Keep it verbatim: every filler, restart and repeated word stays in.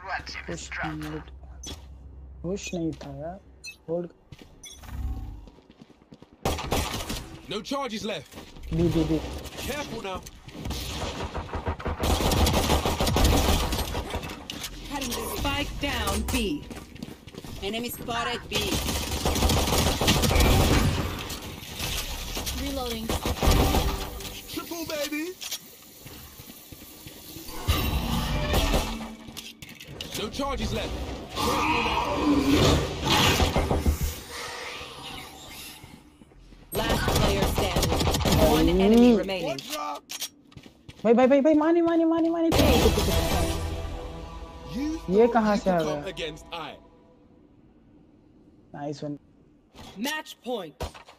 Push नहीं push नहीं था यार hold No charges left. B B B Careful now. Spike down B. Enemy spotted B. Reloading. Triple baby. No charges left. Careful now. Last player standing. One enemy remaining. One drop. भाई भाई भाई भाई मानी मानी मानी मानी You ये thought कहाँ you से आ could गया come against I. Nice one Match point.